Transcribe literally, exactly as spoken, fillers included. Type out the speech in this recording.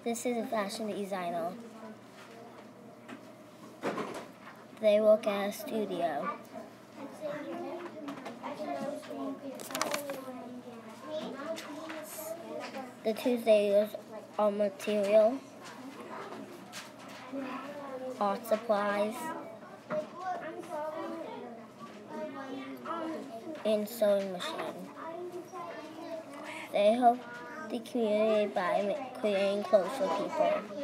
This is a fashion designer. They work at a studio. The Tuesdays are material, art supplies, and sewing machine. They help the community by creating clothes for people.